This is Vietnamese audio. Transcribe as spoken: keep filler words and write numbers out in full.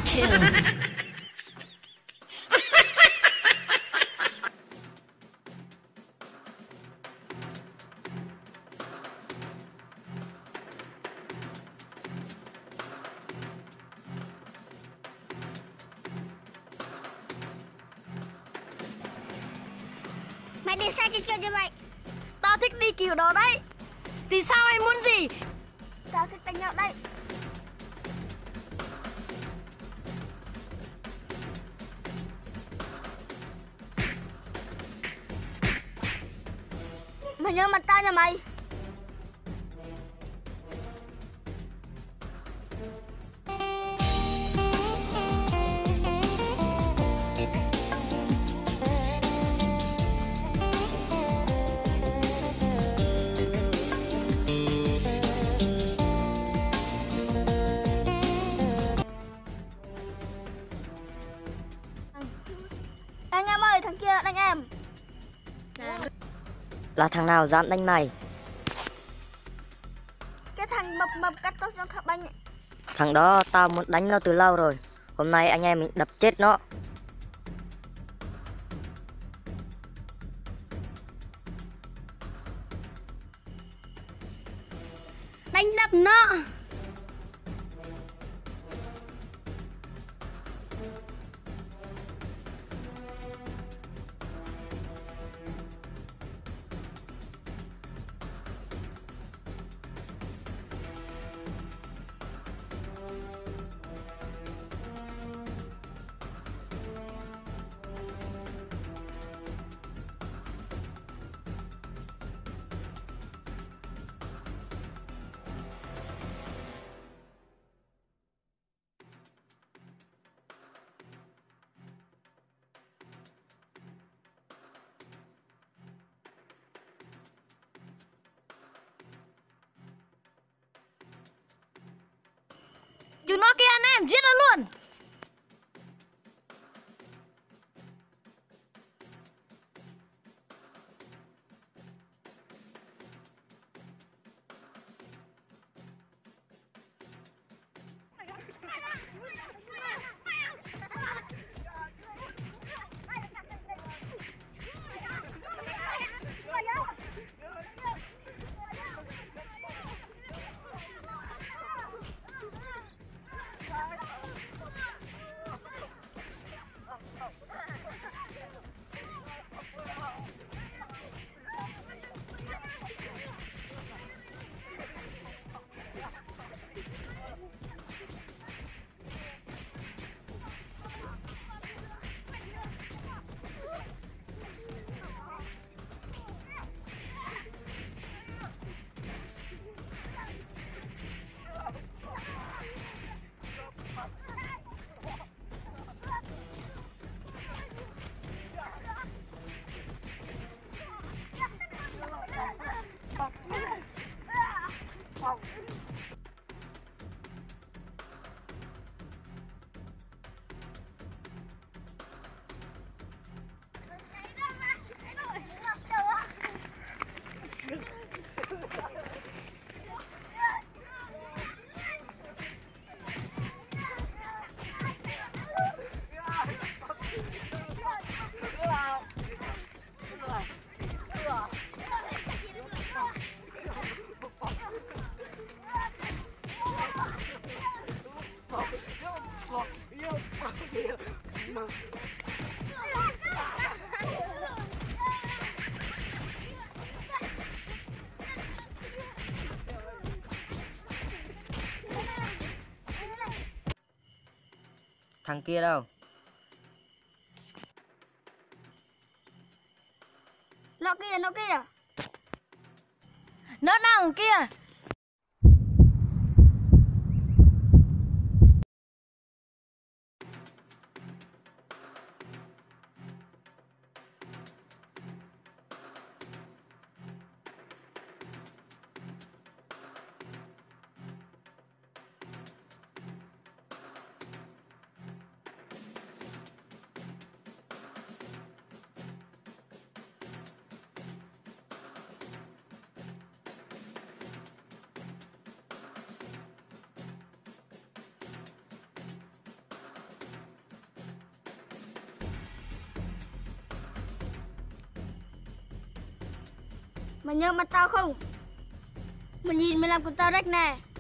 kill. Mày đi sai cái kiểu như vậy. Tao thích đi kiểu đó đấy. Vì sao anh muốn gì? Tao thích đánh nhau đây. Mày nhớ mặt tao nha mày. Anh em ơi, thằng kia đánh em. Là thằng nào dám đánh mày? Cái thằng mập mập cắt tóc trong thằng bánh ấy. Thằng đó tao muốn đánh nó từ lâu rồi. Hôm nay anh em mình đập chết nó. Đánh đập nó. Chúng nó kia anh em, giết nó luôn. Thằng kia đâu? Nó kia, nó kia. Nó đang ở kia. Mày nhớ mặt tao không? Mày nhìn mày làm của tao rách nè.